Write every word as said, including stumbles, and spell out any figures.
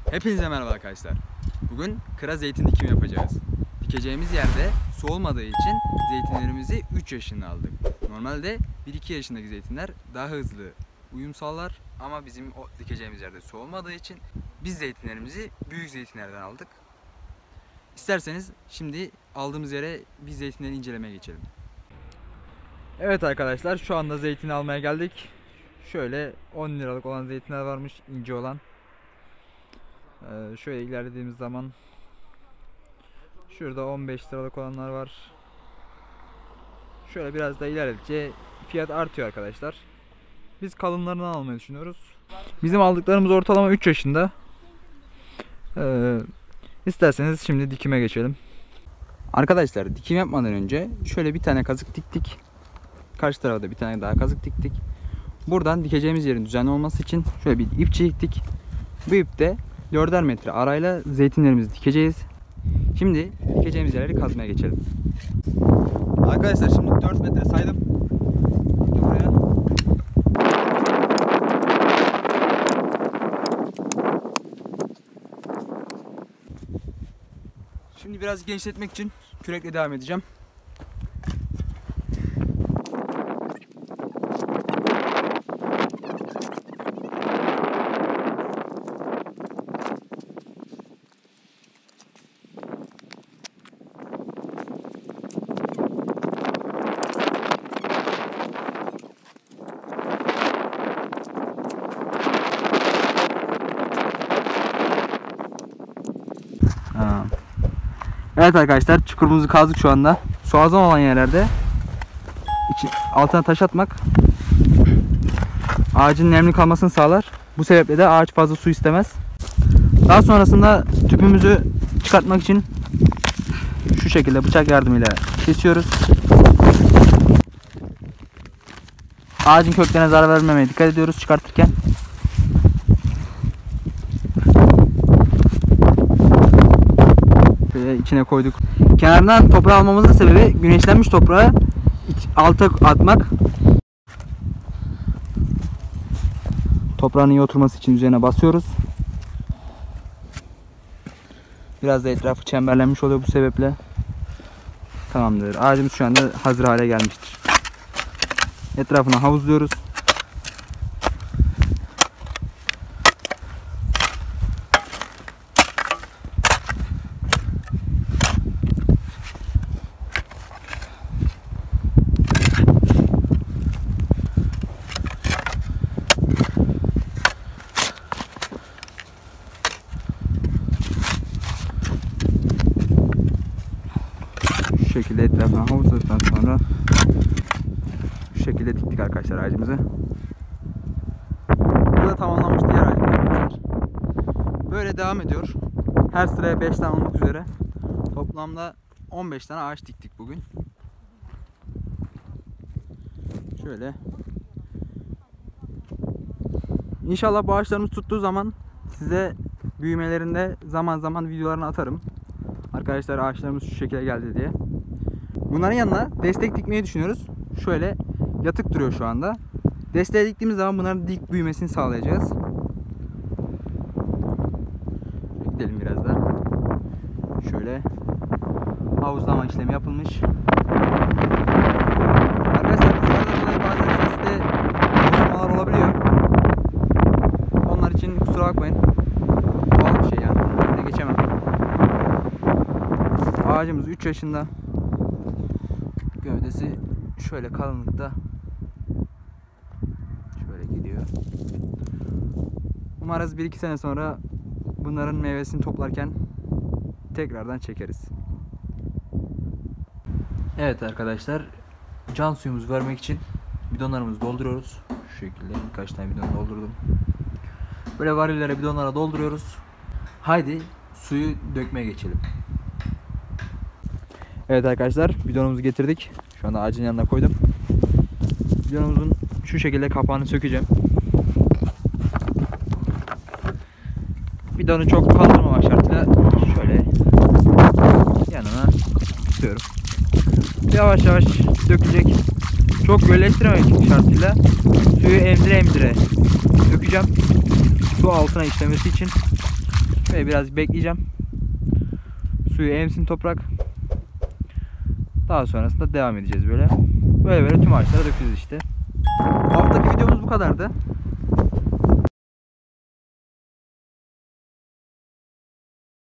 Hepinize merhaba arkadaşlar. Bugün kıra zeytin dikimi yapacağız. Dikeceğimiz yerde su olmadığı için zeytinlerimizi üç yaşında aldık. Normalde bir iki yaşındaki zeytinler daha hızlı uyum sağlar ama bizim o dikeceğimiz yerde su olmadığı için biz zeytinlerimizi büyük zeytinlerden aldık. İsterseniz şimdi aldığımız yere biz zeytinleri incelemeye geçelim. Evet arkadaşlar, şu anda zeytin almaya geldik. Şöyle on liralık olan zeytinler varmış, ince olan. Ee, şöyle ilerlediğimiz zaman şurada on beş liralık olanlar var. Şöyle biraz da ilerledikçe fiyat artıyor arkadaşlar. Biz kalınlarından almayı düşünüyoruz. Bizim aldıklarımız ortalama üç yaşında. Ee, isterseniz şimdi dikime geçelim. Arkadaşlar, dikim yapmadan önce şöyle bir tane kazık diktik. Karşı tarafa da bir tane daha kazık diktik. Buradan dikeceğimiz yerin düzenli olması için şöyle bir ip çektik. Bu ipte dörder metre arayla zeytinlerimizi dikeceğiz. Şimdi dikeceğimiz yerleri kazmaya geçelim. Arkadaşlar, şimdi dört metre saydım. Şimdi buraya. Şimdi biraz genişletmek için kürekle devam edeceğim. Evet arkadaşlar, çukurumuzu kazdık şu anda. Su az olan yerlerde içi, altına taş atmak ağacın nemli kalmasını sağlar. Bu sebeple de ağaç fazla su istemez. Daha sonrasında tüpümüzü çıkartmak için şu şekilde bıçak yardımıyla kesiyoruz. Ağacın köklerine zarar vermemeye dikkat ediyoruz çıkartırken. İçine koyduk. Kenardan toprağı almamızın sebebi güneşlenmiş toprağı alta atmak. Toprağın iyi oturması için üzerine basıyoruz. Biraz da etrafı çemberlenmiş oluyor bu sebeple. Tamamdır. Ağacımız şu anda hazır hale gelmiştir. Etrafına havuzluyoruz. Bu şekilde etrafına havuzladıktan sonra bu şekilde diktik arkadaşlar ağacımızı. Burada tamamlanmış diğer ağacımız arkadaşlar. Böyle devam ediyor. Her sıraya beş tane olmak üzere toplamda on beş tane ağaç diktik bugün. Şöyle. İnşallah bu ağaçlarımız tuttuğu zaman size büyümelerinde zaman zaman videolarını atarım. Arkadaşlar, ağaçlarımız şu şekilde geldi diye. Bunların yanına destek dikmeyi düşünüyoruz. Şöyle yatık duruyor şu anda. Desteğe diktiğimiz zaman bunların dik büyümesini sağlayacağız. Gidelim biraz da. Şöyle havuzlama işlemi yapılmış. Arkadaşlar, rüzgardan dolayı bazen seste bozulmalar olabiliyor. Onlar için kusura bakmayın. Doğal bir şey yani. Ne geçemem. Ağacımız üç yaşında. Gövdesi şöyle kalınlıkta. Şöyle gidiyor. Umarız bir iki sene sonra bunların meyvesini toplarken tekrardan çekeriz. Evet arkadaşlar, can suyumuzu vermek için bidonlarımızı dolduruyoruz. Şu şekilde birkaç tane bidon doldurdum. Böyle varillere, bidonlara dolduruyoruz. Haydi suyu dökmeye geçelim. Evet arkadaşlar, bidonumuzu getirdik. Şu anda ağacın yanına koydum. Bidonumuzun şu şekilde kapağını sökeceğim. Bidonu çok kaldırmamak şartıyla şöyle yanına tutuyorum. Yavaş yavaş dökecek. Çok gölleştirmemek şartıyla suyu emdire emdire dökeceğim. Su altına işlemesi için Ve biraz bekleyeceğim. Suyu emsin toprak. Daha sonrasında devam edeceğiz böyle. Böyle böyle tüm ağaçlara dökeceğiz işte. Bu haftaki videomuz bu kadardı.